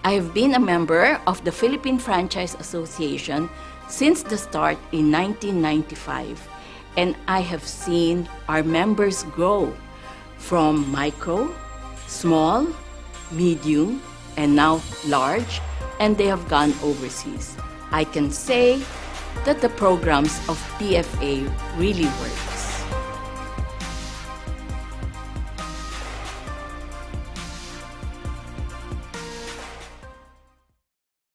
I have been a member of the Philippine Franchise Association since the start in 1995, and I have seen our members grow from micro, small, medium, and now large, and they have gone overseas. I can say that the programs of PFA really work.